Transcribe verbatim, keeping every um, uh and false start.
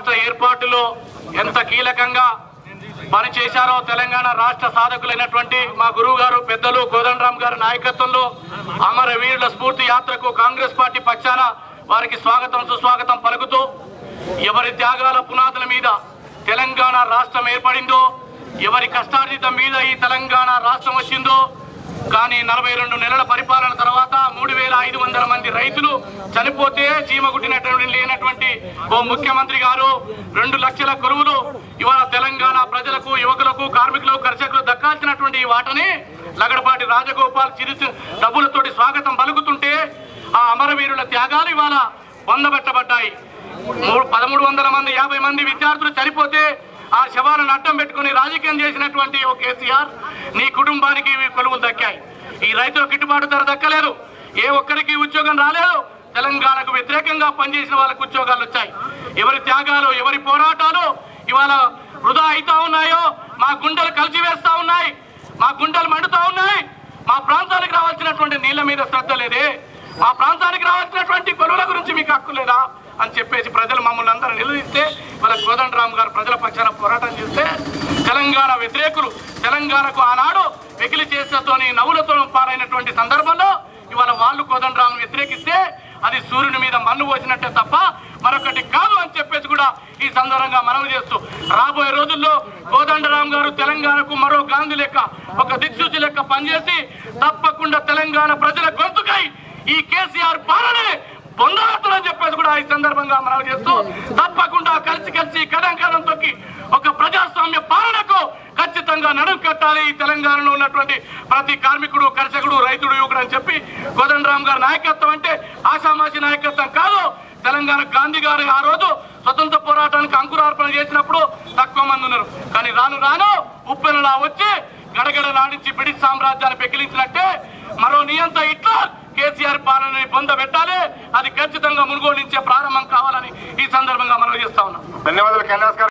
రాష్ట్ర ఏర్పాటులో ఎంత కీలకంగా పనిచేశారో తెలంగాణ రాష్ట్ర సాధకులైనటువంటి మా గురువు గారు పెద్దలు కోదండరామ్ గారి నాయకత్వంలో అమరవీరుల స్ఫూర్తి యాత్రకు కాంగ్రెస్ పార్టీ పక్షాన వారికి స్వాగతం సుస్వాగతం పలుకుతూ ఎవరి త్యాగాల పునాదుల మీద తెలంగాణ రాష్ట్రం ఏర్పడిందో, ఎవరి కష్టార్జితం మీద ఈ తెలంగాణ రాష్ట్రం వచ్చిందో, కానీ నలభై రెండు నెలల పరిపాలన తర్వాత మూడు వేల ఐదు వందల మంది రైతులు చనిపోతే చీమగుట్టినటువంటి లేనటువంటి ఓ ముఖ్యమంత్రి గారు రెండు లక్షల కొరువులు ఇవాళ తెలంగాణ ప్రజలకు, యువకులకు, కార్మికులకు, కర్షకులకు దక్కాల్సినటువంటి ఈ వాటని లగడపాటి రాజగోపాల్ చిరు డబ్బులతోటి స్వాగతం పలుకుతుంటే ఆ అమరవీరుల త్యాగాలు ఇవాళ పొందబెట్టబడ్డాయి. పదమూడు వందల మంది యాభై మంది విద్యార్థులు చనిపోతే ఆ శవాలను అడ్డం పెట్టుకుని రాజకీయం చేసినటువంటి ఓ కేసీఆర్ నీ కుటుంబానికి కొలువులు దక్కాయి. ఈ రైతుల గిట్టుబాటు ధర దక్కలేదు, ఏ ఒక్కరికి ఉద్యోగం రాలేదు. తెలంగాణకు వ్యతిరేకంగా పనిచేసిన వాళ్ళకు ఉద్యోగాలు వచ్చాయి. ఎవరి త్యాగాలు, ఎవరి పోరాటాలు ఇవాళ వృధా అవుతా ఉన్నాయో మా గుండెలు కలిసివేస్తా ఉన్నాయి, మా గుండెలు మండుతా ఉన్నాయి. మా ప్రాంతానికి రావాల్సినటువంటి నీళ్ళ మీద శ్రద్ధ లేదే, మా ప్రాంతానికి రావాల్సినటువంటి కొలువుల గురించి మీకు హక్కు లేదా అని చెప్పేసి ప్రజలు మమ్మల్ని అందరూ నిలదీస్తే వాళ్ళ కోదండరామ్ గారు ప్రజల పక్షాన పోరాటం చేస్తే తెలంగాణ వ్యతిరేకులు తెలంగాణకు ఆనాడు వెకిలి చేస్తతోని నవ్వులతో పాలైనటువంటి సందర్భంలో ఇవాళ వాళ్ళు కోదండరామ్ వ్యతిరేకిస్తే అది సూర్యుని మీద మన్ను పోసినట్టే తప్ప మరొకటి కాదు అని చెప్పేసి కూడా ఈ సందర్భంగా మనవి చేస్తూ రాబోయే రోజుల్లో కోదండరామ్ గారు తెలంగాణకు మరో గాంధీ లెక్క, ఒక దిక్సూచి లెక్క పనిచేసి తప్పకుండా తెలంగాణ ప్రజల గొంతుకై ఈ కేసీఆర్ పాలనే పొందవచ్చునని చెప్పేసి కూడా ఈ సందర్భంగా మనవి చేస్తూ తప్పకుండా కలిసి కలిసి కదం కదం తొక్కి ఒక ప్రజాస్వామ్య పాలనకు ఖచ్చితంగా నడుం కట్టాలి ఈ తెలంగాణలో ఉన్నటువంటి ప్రతి కార్మికుడు, కర్షకుడు, రైతుడు, యువకుడు అని చెప్పి కోదండరామ్ గారి నాయకత్వం అంటే ఆషామాషి నాయకత్వం కాదు. తెలంగాణ గాంధీ గారు ఆ రోజు స్వతంత్ర పోరాటానికి అంకురార్పణ చేసినప్పుడు తక్కువ మంది ఉన్నారు, కానీ రాను రాను ఉప్పెనలా వచ్చి గడగడ నాడించి బ్రిటిష్ సామ్రాజ్యాన్ని పెకిలించినట్టే మరో నియంత హిట్లర్ కేసీఆర్ పాలనని పొందబెట్టాలి. అది ఖచ్చితంగా మునుగోడు నుంచే ప్రారంభం కావాలని ఈ సందర్భంగా మనం చేస్తా ఉన్నాం. ధన్యవాదాలు.